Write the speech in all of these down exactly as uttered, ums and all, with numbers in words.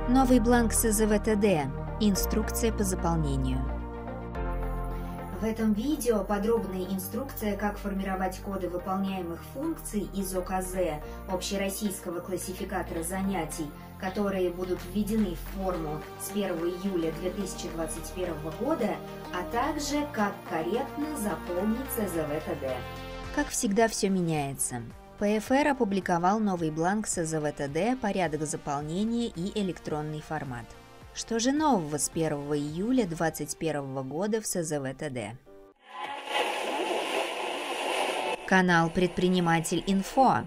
Новый бланк эс зэ вэ тэ дэ. Инструкция по заполнению. В этом видео подробная инструкция, как формировать коды выполняемых функций из о ка зэ, общероссийского классификатора занятий, которые будут введены в форму с первого июля две тысячи двадцать первого года, а также как корректно заполнить эс зэ вэ тэ дэ. Как всегда, все меняется. пэ эф эр опубликовал новый бланк эс зэ вэ тэ дэ, порядок заполнения и электронный формат. Что же нового с первого июля две тысячи двадцать первого года в эс зэ вэ тэ дэ? Канал Предприниматель Инфо.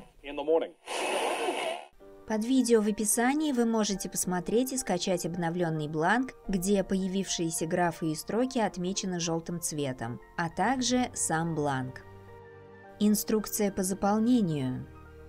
Под видео в описании вы можете посмотреть и скачать обновленный бланк, где появившиеся графы и строки отмечены желтым цветом, а также сам бланк. Инструкция по заполнению.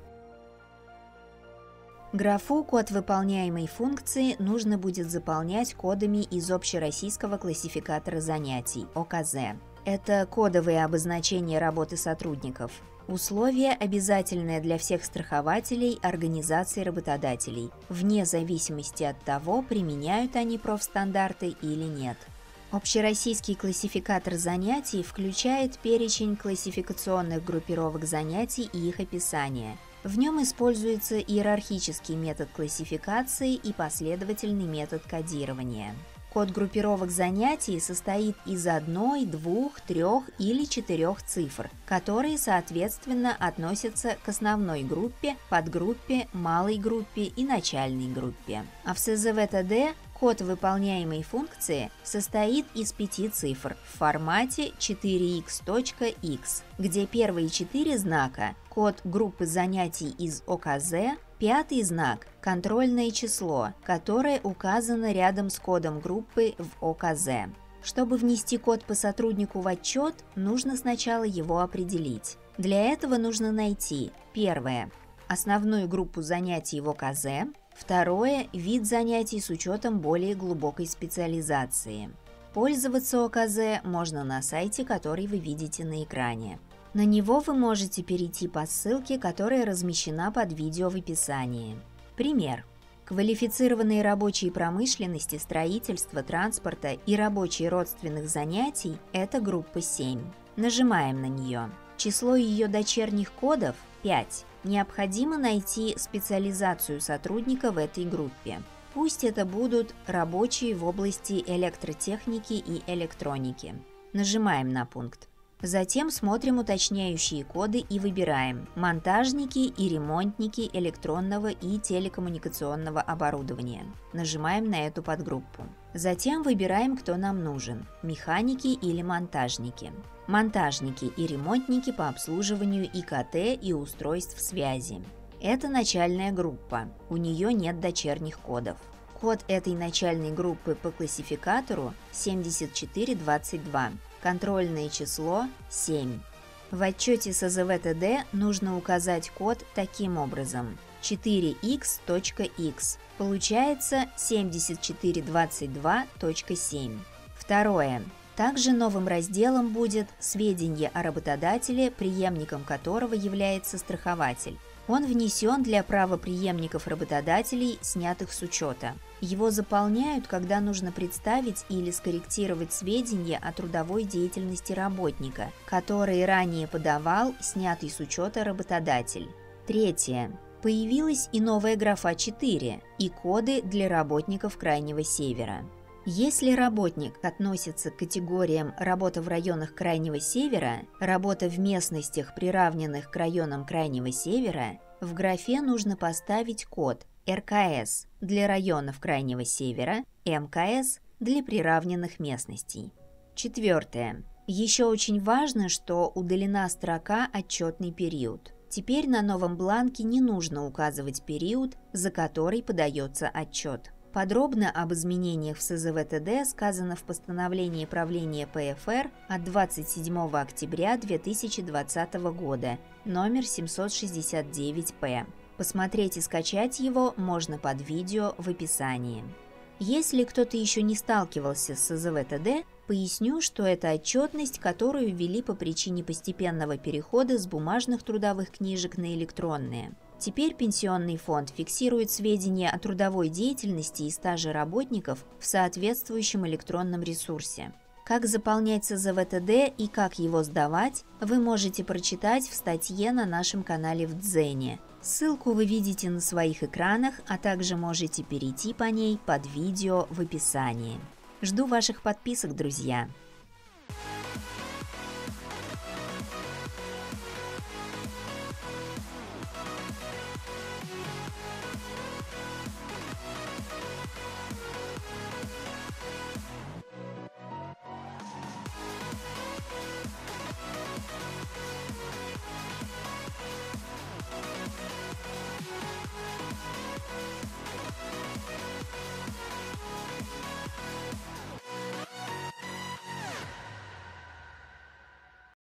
Графу «Код выполняемой функции» нужно будет заполнять кодами из общероссийского классификатора занятий о ка зэ. Это кодовые обозначения работы сотрудников. Условие обязательное для всех страхователей, организаций работодателей, вне зависимости от того, применяют они профстандарты или нет. Общероссийский классификатор занятий включает перечень классификационных группировок занятий и их описание. В нем используется иерархический метод классификации и последовательный метод кодирования. Код группировок занятий состоит из одной, двух, трех или четырех цифр, которые, соответственно, относятся к основной группе, подгруппе, малой группе и начальной группе. А в эс зэ вэ тэ дэ код выполняемой функции состоит из пяти цифр в формате четыре икс точка икс, где первые четыре знака – код группы занятий из о ка зэ, пятый знак – контрольное число, которое указано рядом с кодом группы в о ка зэ. Чтобы внести код по сотруднику в отчет, нужно сначала его определить. Для этого нужно найти: первое – основную группу занятий в о ка зэ, второе – вид занятий с учетом более глубокой специализации. Пользоваться о ка зэ можно на сайте, который вы видите на экране. На него вы можете перейти по ссылке, которая размещена под видео в описании. Пример. Квалифицированные рабочие промышленности, строительства, транспорта и рабочие родственных занятий – это группа семь. Нажимаем на нее. Число ее дочерних кодов – пять. Необходимо найти специализацию сотрудника в этой группе. Пусть это будут рабочие в области электротехники и электроники. Нажимаем на пункт. Затем смотрим уточняющие коды и выбираем «Монтажники и ремонтники электронного и телекоммуникационного оборудования». Нажимаем на эту подгруппу. Затем выбираем, кто нам нужен – механики или монтажники. Монтажники и ремонтники по обслуживанию и ка тэ и устройств связи. Это начальная группа, у нее нет дочерних кодов. Код этой начальной группы по классификатору семьдесят четыре двадцать два. Контрольное число семь. В отчете эс зэ вэ тэ дэ нужно указать код таким образом: четыре икс точка икс. Получается семьдесят четыре двадцать два точка семь. Второе. Также новым разделом будет «Сведения о работодателе, преемником которого является страхователь». Он внесен для правопреемников работодателей, снятых с учета. Его заполняют, когда нужно представить или скорректировать сведения о трудовой деятельности работника, которые ранее подавал снятый с учета работодатель. Третье. Появилась и новая графа четыре и коды для работников Крайнего Севера. Если работник относится к категориям «работа в районах Крайнего Севера», «работа в местностях, приравненных к районам Крайнего Севера», в графе нужно поставить код эр ка эс для районов Крайнего Севера, эм ка эс для приравненных местностей. Четвертое. Еще очень важно, что удалена строка «Отчетный период». Теперь на новом бланке не нужно указывать период, за который подается отчет. Подробно об изменениях в эс зэ вэ тэ дэ сказано в постановлении правления пэ эф эр от двадцать седьмого октября две тысячи двадцатого года, номер семьсот шестьдесят девять пэ. Посмотреть и скачать его можно под видео в описании. Если кто-то еще не сталкивался с эс зэ вэ тэ дэ, поясню, что это отчетность, которую ввели по причине постепенного перехода с бумажных трудовых книжек на электронные. Теперь Пенсионный фонд фиксирует сведения о трудовой деятельности и стаже работников в соответствующем электронном ресурсе. Как заполнять эс зэ вэ тэ дэ и как его сдавать, вы можете прочитать в статье на нашем канале в Дзене. Ссылку вы видите на своих экранах, а также можете перейти по ней под видео в описании. Жду ваших подписок, друзья!